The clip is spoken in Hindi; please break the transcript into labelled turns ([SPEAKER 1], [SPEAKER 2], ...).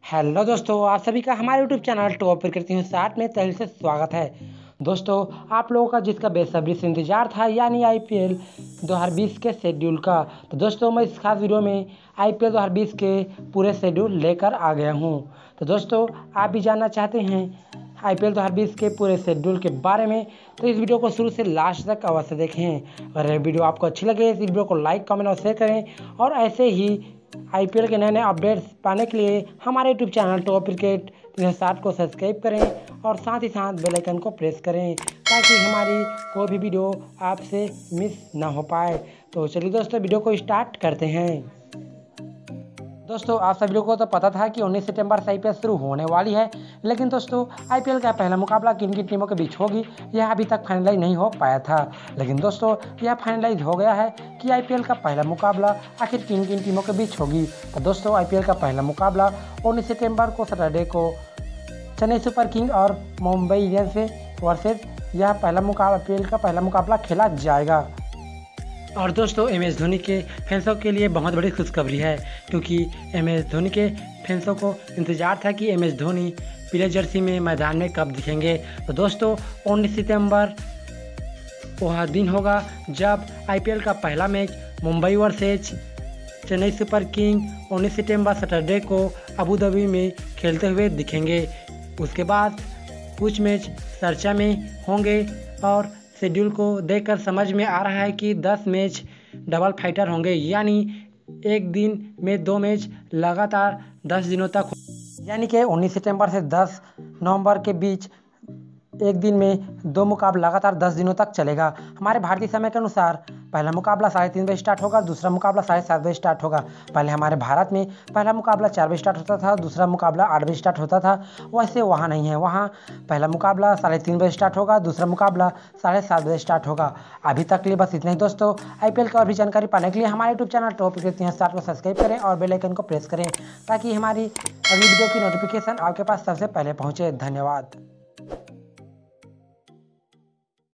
[SPEAKER 1] हेलो दोस्तों, आप सभी का हमारे यूट्यूब चैनल टॉप पर करती हूँ साथ में तहे से स्वागत है। दोस्तों, आप लोगों का जिसका बेसब्री से इंतजार था यानी आईपीएल 2020 के शेड्यूल का, तो दोस्तों मैं इस खास वीडियो में आईपीएल 2020 के पूरे शेड्यूल लेकर आ गया हूँ। तो दोस्तों, आप भी जानना चाहते हैं आईपीएल 2020 के पूरे शेड्यूल के बारे में, तो इस वीडियो को शुरू से लास्ट तक अवश्य देखें। अगर यह वीडियो आपको अच्छी लगे इस वीडियो को लाइक, कमेंट और शेयर करें। और ऐसे ही आईपीएल के नए नए अपडेट्स पाने के लिए हमारे यूट्यूब चैनल टॉप क्रिकेट 360 को सब्सक्राइब करें और साथ ही साथ बेल आइकन को प्रेस करें ताकि हमारी कोई भी वीडियो आपसे मिस ना हो पाए। तो चलिए दोस्तों, वीडियो को स्टार्ट करते हैं। दोस्तों, आप सभी लोगों को तो पता था कि 19 सितंबर से आईपीएल शुरू होने वाली है, लेकिन दोस्तों आईपीएल का पहला मुकाबला किन किन टीमों के बीच होगी यह अभी तक फाइनलाइज नहीं हो पाया था। लेकिन दोस्तों, यह फाइनलाइज हो गया है कि आईपीएल का पहला मुकाबला आखिर किन किन टीमों के बीच होगी। तो दोस्तों, आईपीएल का पहला मुकाबला 19 सितंबर को सैटरडे को चेन्नई सुपर किंग और मुंबई इंडियंस से वर्सेज यह पहला मुकाबला आईपीएल का पहला मुकाबला खेला जाएगा। और दोस्तों, एमएस धोनी के फैंसों के लिए बहुत बड़ी खुशखबरी है, क्योंकि एमएस धोनी के फैंसों को इंतज़ार था कि एमएस धोनी पीले जर्सी में मैदान में कब दिखेंगे। तो दोस्तों, 19 सितंबर वह दिन होगा जब आईपीएल का पहला match Mumbai versus Chennai super king 19 सितंबर सैटरडे को अबू धाबी में खेलते हुए दिखेंगे। उसके बाद कुछ मैच चर्चा में होंगे और शेड्यूल को देखकर समझ में आ रहा है कि 10 मैच डबल फाइटर होंगे, यानी एक दिन में 2 मैच लगातार 10 दिनों तक, यानी कि 19 सितंबर से 10 नवंबर के बीच एक दिन में 2 मुकाबला लगातार 10 दिनों तक चलेगा। हमारे भारतीय समय के अनुसार पहला मुकाबला 3:30 बजे स्टार्ट होगा, दूसरा मुकाबला 7:30 बजे स्टार्ट होगा। पहले हमारे भारत में पहला मुकाबला 4 बजे स्टार्ट होता था, दूसरा मुकाबला 8 बजे स्टार्ट होता था। वैसे वहाँ नहीं है, वहाँ पहला मुकाबला 3:30 बजे स्टार्ट होगा, दूसरा मुकाबला 7:30 बजे स्टार्ट होगा। अभी तक के लिए बस इतना ही दोस्तों। आईपीएल की और भी जानकारी पाने के लिए हमारे यूट्यूब चैनल टॉप क्रिकेट 360 को सब्सक्राइब करें और बेल आइकन को प्रेस करें ताकि हमारी अगली वीडियो की नोटिफिकेशन आपके पास सबसे पहले पहुँचे। धन्यवाद।